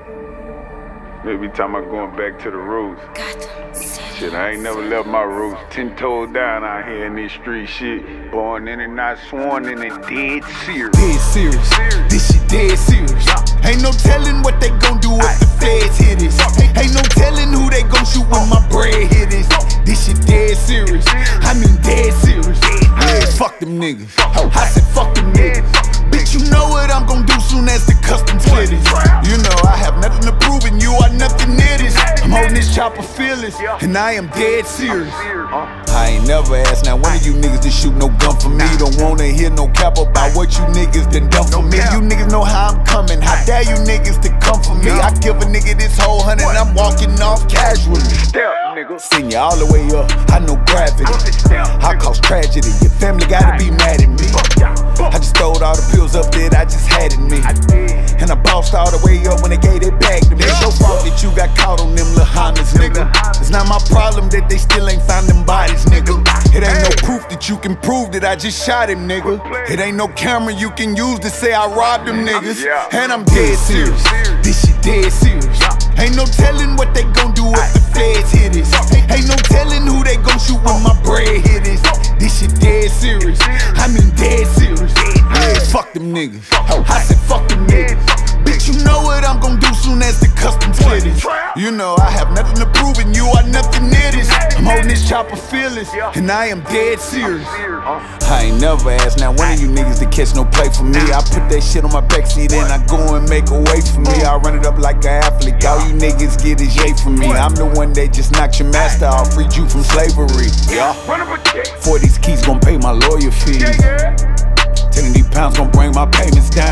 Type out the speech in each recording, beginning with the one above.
Maybe time I'm going back to the roots. Shit, I ain't never left my roots. 10 toes down out here in this street shit. Born in it, not sworn in it, dead serious. Dead serious. This shit dead serious. Ain't no telling what they gon' do if the feds hit this. Ain't no telling who they gon' shoot when my bread hit this. This shit dead serious. I mean dead serious. Yeah, fuck them niggas. I said fuck them niggas. Bitch, you know what I'm gon' do soon as the customs clear this. You know I have nothing to prove and you are nothing near this. I'm holding this chopper fearless, and I am dead serious. I ain't never asked now one of you niggas to shoot no gun for me. Don't wanna hear no cap about what you niggas done done for me. You niggas know how I'm coming, how dare you niggas to come for me. I give a nigga this whole 100 and I'm walking off casually. Send you all the way up, I know gravity. I cause tragedy, your family gotta be mad at me. I just throwed all the pills up that I just had in me. And I bossed all the way up when they gave it back to me. It's your fault that you got caught on them little Hondas, nigga. It's not my problem that they still ain't found them bodies, nigga. It ain't no proof that you can prove that I just shot him, nigga. It ain't no camera you can use to say I robbed them niggas. And I'm dead serious. This shit dead serious. Ain't no telling what they gon' do if the feds hit this. Ain't no telling who they gon' shoot when my bread hit this. This shit dead serious. I mean dead serious. Yeah, fuck them niggas. I said fuck them niggas. Bitch, you know what I'm gon' do soon as the customs clear this. You know I have nothing to prove and you are nothing near this. I'm holding this chopper fearless, and I am dead serious. I ain't never asked now one of you niggas to catch no play for me. I put that shit on my backseat and I go and make a way for me. I run it up like an athlete. All you niggas get is yay from me. I'm the one that just knocked your master off, freed you from slavery. Yeah. 40's keys gon' pay my lawyer fees. 10 of these pounds gon' bring my payments down.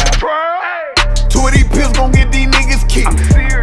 2 of these pills gon' get these niggas killed.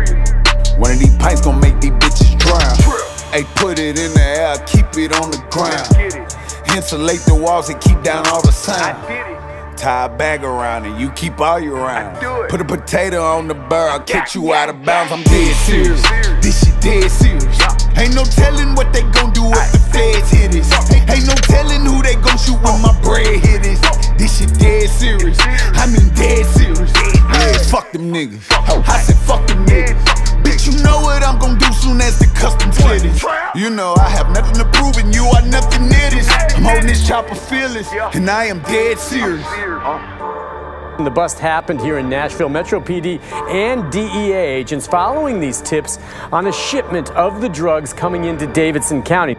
1 of these pints gon' make these bitches drown. Hey, put it in the air, keep it on the ground. Insulate the walls and keep down all the sound. Tie a bag around and you keep all your rounds. Put a potato on the barrel, catch you out of bounds. I'm dead serious. This shit dead serious. Ain't no telling what they gon' do if the feds hit this. Ain't no telling who they gon' shoot when my bread hit this. This shit dead serious. I mean dead serious. Yeah, fuck them niggas. I said fuck them niggas. Bitch, you know what I'm gon' do soon as the customs clear this. You know I have nothing to prove and you are nothing near this. I'm holding this chopper fearless, and I am dead serious. The bust happened here in Nashville. Metro PD and DEA agents following these tips on a shipment of the drugs coming into Davidson County.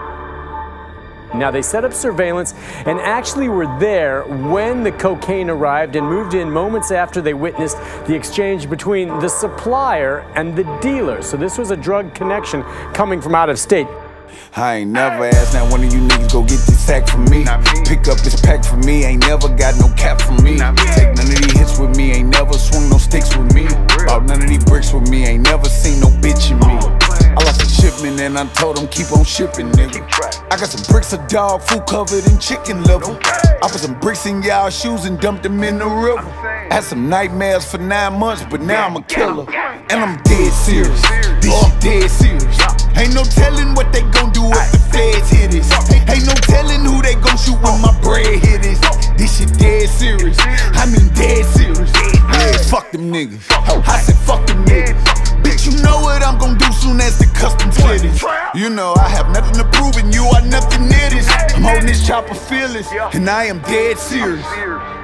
Now, they set up surveillance and actually were there when the cocaine arrived and moved in moments after they witnessed the exchange between the supplier and the dealer. So this was a drug connection coming from out of state. I ain't never asked now one of you niggas go get this sack from me. Pick up his pack for me, ain't never got no cap from me. Take none of these hits with me, ain't never swung no sticks with me. Bought none of these bricks with me, ain't never seen no bitch in me. I lost a shipment and I told him keep on shipping, nigga. I got some bricks of dog food covered in chicken liver. I put some bricks in y'all shoes and dumped them in the river. Had some nightmares for 9 months, but now I'm a killer. And I'm dead serious. This shit dead serious. Ain't no telling what they gon' do if the feds hit this. Ain't no telling who they gon' shoot when my bread hit this. This shit dead serious. I mean dead serious. Yeah, fuck them niggas. I said fuck them niggas. Bitch, you know what I'm gon' do soon as the customs clear this. You know I have nothing to prove and you are nothing near this. I'm holding this chopper fearless, and I am dead serious.